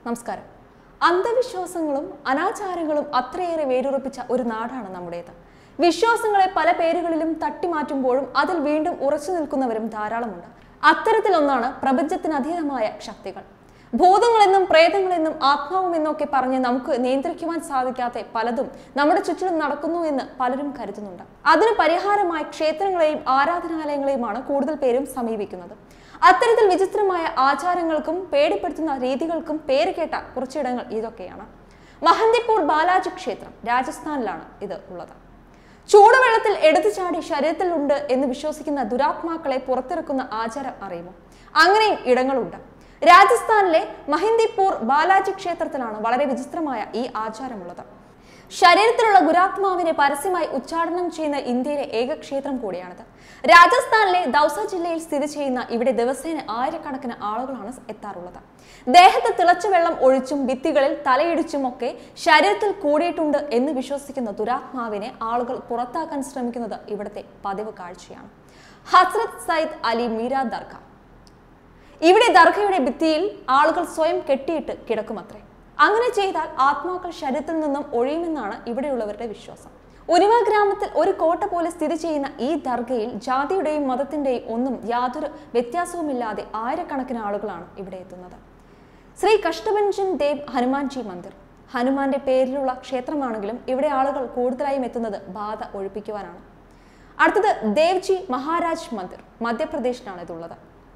നമസ്കാരം. അന്ധവിശ്വാസങ്ങളും അനാചാരങ്ങളും അത്രയേറെ വേരുറപ്പിച്ച ഒരു നാടാണ് നമ്മുടേത്. വിശ്വാസങ്ങളെ പല പേരുകളിലും തട്ടിമാറ്റുമ്പോഴും അതിൽ വീണ്ടും ഉറച്ചു നിൽക്കുന്നവരും ധാരാളമുണ്ട്. അത്തരത്തിലൊന്നാണ് പ്രപഞ്ചത്തിനതീതമായ ശക്തികൾ. ഭൂതങ്ങളെന്നും പ്രേതങ്ങളെന്നും ആത്മാവുമെന്നൊക്കെ പറഞ്ഞ് നമുക്ക് നിയന്ത്രിക്കുവാൻ സാധിക്കാത്ത പലതും നമ്മുടെ ചുറ്റിലും നടക്കുന്നു എന്ന് പലരും കരുതുന്നുണ്ട്. അതിന് പരിഹാരമായി ക്ഷേത്രങ്ങളെയും ആരാധനാലയങ്ങളെയുമാണ് കൂടുതൽ പേരും സമീപിക്കുന്നത്. അത്തരത്തിൽ വിചിത്രമായ ആചാരങ്ങൾക്കും പേടിപ്പെടുത്തുന്ന രീതികൾക്കും പേര് കേട്ട കുറച്ചിടങ്ങൾ ഇതൊക്കെയാണ്. മഹന്ദിപ്പൂർ ബാലാജി ക്ഷേത്രം രാജസ്ഥാനിലാണ് ഇത് ഉള്ളത്. ചൂടുവെള്ളത്തിൽ എടുത്തുചാടി ശരീരത്തിലുണ്ട് എന്ന് വിശ്വസിക്കുന്ന ദുരാത്മാക്കളെ പുറത്തിറക്കുന്ന ആചാരം അറിയുമോ? അങ്ങനെയും ഇടങ്ങളുണ്ട്. രാജസ്ഥാനിലെ മഹന്ദിപ്പൂർ ബാലാജി ക്ഷേത്രത്തിലാണ് വളരെ വിചിത്രമായ ഈ ആചാരമുള്ളത്. ശരീരത്തിലുള്ള ദുരാത്മാവിനെ പരസ്യമായി ഉച്ചാടനം ചെയ്യുന്ന ഇന്ത്യയിലെ ഏക ക്ഷേത്രം കൂടിയാണിത്. രാജസ്ഥാനിലെ ദൗസ ജില്ലയിൽ സ്ഥിതി ചെയ്യുന്ന ഇവിടെ ദിവസേന ആയിരക്കണക്കിന് ആളുകളാണ് എത്താറുള്ളത്. ദേഹത്ത് തിളച്ച വെള്ളം ഒഴിച്ചും ഭിത്തികളിൽ തലയിടിച്ചും ഒക്കെ ശരീരത്തിൽ കൂടിയിട്ടുണ്ട് എന്ന് വിശ്വസിക്കുന്ന ദുരാത്മാവിനെ ആളുകൾ പുറത്താക്കാൻ ശ്രമിക്കുന്നത് ഇവിടുത്തെ പതിവ് കാഴ്ചയാണ്. ഹസ്രത്ത് സയ്യിദ് അലി മീര ദർഗ. ഇവിടെ ദർഗയുടെ ഭിത്തിയിൽ ആളുകൾ സ്വയം കെട്ടിയിട്ട് കിടക്കുമത്രേ. അങ്ങനെ ചെയ്താൽ ആത്മാക്കൾ ശരീരത്തിൽ നിന്നും ഒഴിയുമെന്നാണ് ഇവിടെയുള്ളവരുടെ വിശ്വാസം. ഉരുവ ഗ്രാമത്തിൽ ഒരു കോട്ട പോലെ സ്ഥിതി ചെയ്യുന്ന ഈ ദർഗയിൽ ജാതിയുടെയും മതത്തിന്റെയും ഒന്നും യാതൊരു വ്യത്യാസവുമില്ലാതെ ആയിരക്കണക്കിന് ആളുകളാണ് ഇവിടെ എത്തുന്നത്. ശ്രീ കഷ്ടഭഞ്ജൻ ദേവ് ഹനുമാൻജി മന്ദിർ ഹനുമാന്റെ പേരിലുള്ള ക്ഷേത്രമാണെങ്കിലും ഇവിടെ ആളുകൾ കൂടുതലായും എത്തുന്നത് ബാധ ഒഴിപ്പിക്കുവാനാണ്. അടുത്തത് ദേവ്ജി മഹാരാജ് മന്ദിർ മധ്യപ്രദേശിലാണ് ഇതുള്ളത്.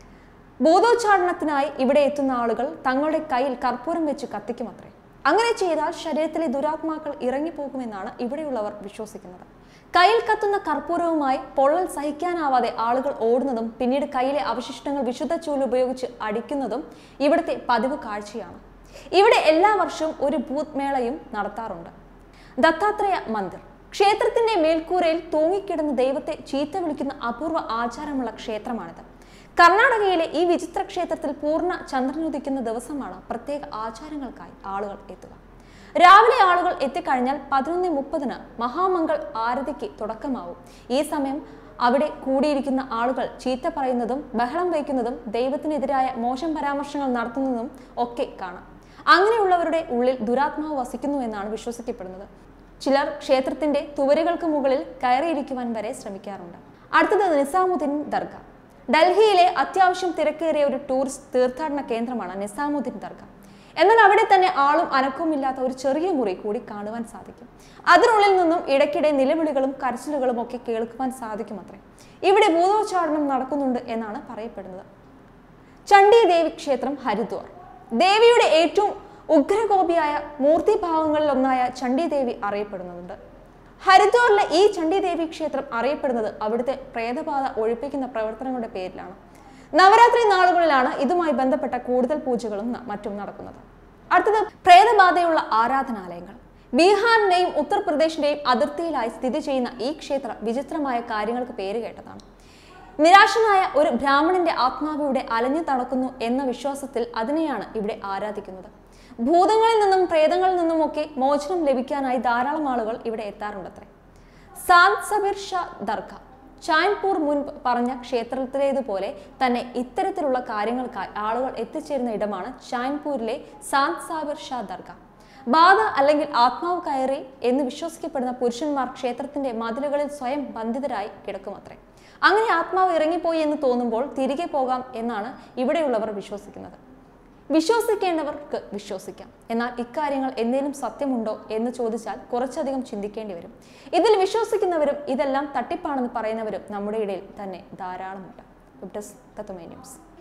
ഭൂതോച്ചാടനത്തിനായി ഇവിടെ എത്തുന്ന ആളുകൾ തങ്ങളുടെ കയ്യിൽ കർപ്പൂരം വെച്ച് കത്തിക്കുമത്രേ. അങ്ങനെ ചെയ്താൽ ശരീരത്തിലെ ദുരാത്മാക്കൾ ഇറങ്ങിപ്പോകുമെന്നാണ് ഇവിടെയുള്ളവർ വിശ്വസിക്കുന്നത്. കയ്യിൽ കത്തുന്ന കർപ്പൂരവുമായി പൊള്ളൽ സഹിക്കാനാവാതെ ആളുകൾ ഓടുന്നതും പിന്നീട് കയ്യിലെ അവശിഷ്ടങ്ങൾ വിശുദ്ധ ചൂല് ഉപയോഗിച്ച് അടിക്കുന്നതും ഇവിടുത്തെ പതിവ് കാഴ്ചയാണ്. ഇവിടെ എല്ലാ വർഷവും ഒരു ഭൂത് മേളയും നടത്താറുണ്ട്. ദത്താത്രേയ മന്ദിർ ക്ഷേത്രത്തിന്റെ മേൽക്കൂരയിൽ തൂങ്ങിക്കിടന്ന ദൈവത്തെ ചീത്ത വിളിക്കുന്ന അപൂർവ ആചാരമുള്ള ക്ഷേത്രമാണിത്. കർണാടകയിലെ ഈ വിചിത്ര ക്ഷേത്രത്തിൽ പൂർണ്ണ ചന്ദ്രനുദിക്കുന്ന ദിവസമാണ് പ്രത്യേക ആചാരങ്ങൾക്കായി ആളുകൾ എത്തുക. രാവിലെ ആളുകൾ എത്തിക്കഴിഞ്ഞാൽ 11:30 മഹാമംഗൾ ആരതിക്ക് തുടക്കമാവും. ഈ സമയം അവിടെ കൂടിയിരിക്കുന്ന ആളുകൾ ചീത്ത പറയുന്നതും ബഹളം വയ്ക്കുന്നതും ദൈവത്തിനെതിരായ മോശം പരാമർശങ്ങൾ നടത്തുന്നതും ഒക്കെ കാണാം. അങ്ങനെയുള്ളവരുടെ ഉള്ളിൽ ദുരാത്മാവ് വസിക്കുന്നു എന്നാണ് വിശ്വസിക്കപ്പെടുന്നത്. ചിലർ ക്ഷേത്രത്തിന്റെ തുവരുകൾക്ക് മുകളിൽ കയറിയിരിക്കുവാൻ വരെ ശ്രമിക്കാറുണ്ട്. അടുത്തത് നിസാമുദ്ദീൻ ദർഗ. ഡൽഹിയിലെ അത്യാവശ്യം തിരക്കേറിയ ഒരു ടൂറിസ്റ്റ് തീർത്ഥാടന കേന്ദ്രമാണ് നിസാമുദ്ദീൻ ദർഗ. എന്നാൽ അവിടെ തന്നെ ആളും അനക്കവും ഇല്ലാത്ത ഒരു ചെറിയ മുറി കൂടി കാണുവാൻ സാധിക്കും. അതിനുള്ളിൽ നിന്നും ഇടയ്ക്കിടെ നിലവിളികളും കരച്ചിലുകളും ഒക്കെ കേൾക്കുവാൻ സാധിക്കുമത്രേ. ഇവിടെ ഭൂതോച്ചാടനം നടക്കുന്നുണ്ട് എന്നാണ് പറയപ്പെടുന്നത്. ചണ്ഡി ദേവി ക്ഷേത്രം ഹരിദ്വാർ. ദേവിയുടെ ഏറ്റവും ഉഗ്രകോപിയായ മൂർത്തിഭാവങ്ങളിൽ ഒന്നായ ചണ്ഡി ദേവി അറിയപ്പെടുന്നുണ്ട്. ഹരിദ്വാറിലെ ഈ ചണ്ഡി ദേവി ക്ഷേത്രം അറിയപ്പെടുന്നത് അവിടുത്തെ പ്രേതബാധ ഒഴിപ്പിക്കുന്ന പ്രവർത്തനങ്ങളുടെ പേരിലാണ്. നവരാത്രി നാളുകളിലാണ് ഇതുമായി ബന്ധപ്പെട്ട കൂടുതൽ പൂജകളും മറ്റും നടക്കുന്നത്. അടുത്തത് പ്രേതബാധയുള്ള ആരാധനാലയങ്ങൾ. ബീഹാറിന്റെയും ഉത്തർപ്രദേശിന്റെയും അതിർത്തിയിലായി സ്ഥിതി ചെയ്യുന്ന ഈ ക്ഷേത്രം വിചിത്രമായ കാര്യങ്ങൾക്ക് പേര് കേട്ടതാണ്. നിരാശനായ ഒരു ബ്രാഹ്മണന്റെ ആത്മാവിവിടെ അലഞ്ഞു നടക്കുന്നു എന്ന വിശ്വാസത്തിൽ അതിനെയാണ് ഇവിടെ ആരാധിക്കുന്നത്. ഭൂതങ്ങളിൽ നിന്നും പ്രേതങ്ങളിൽ നിന്നുമൊക്കെ മോചനം ലഭിക്കാനായി ധാരാളം ആളുകൾ ഇവിടെ എത്താറുണ്ടത്രേ. സാന്ത് സബീർ ഷാ ദർഗ. ചാൻപൂർ മുൻപ് പറഞ്ഞ ക്ഷേത്രത്തിലേതുപോലെ തന്നെ ഇത്തരത്തിലുള്ള കാര്യങ്ങൾക്കായി ആളുകൾ എത്തിച്ചേരുന്ന ഇടമാണ് ചാൻപൂരിലെ സാന്ത് സാബിർ ഷാ ദർഗ. ബാധ അല്ലെങ്കിൽ ആത്മാവ് കയറി എന്ന് വിശ്വസിക്കപ്പെടുന്ന പുരുഷന്മാർ ക്ഷേത്രത്തിന്റെ മതിലുകളിൽ സ്വയം ബന്ധിതരായി കിടക്കുമത്രേ. അങ്ങനെ ആത്മാവ് ഇറങ്ങിപ്പോയി എന്ന് തോന്നുമ്പോൾ തിരികെ പോകാം എന്നാണ് ഇവിടെയുള്ളവർ വിശ്വസിക്കുന്നത്. വിശ്വസിക്കേണ്ടവർക്ക് വിശ്വസിക്കാം. എന്നാൽ ഇക്കാര്യങ്ങൾ എന്തെങ്കിലും സത്യമുണ്ടോ എന്ന് ചോദിച്ചാൽ കുറച്ചധികം ചിന്തിക്കേണ്ടി വരും. ഇതിൽ വിശ്വസിക്കുന്നവരും ഇതെല്ലാം തട്ടിപ്പാണെന്ന് പറയുന്നവരും നമ്മുടെ ഇടയിൽ തന്നെ ധാരാളമുണ്ട്. തത്വമേ ന്യൂസ്.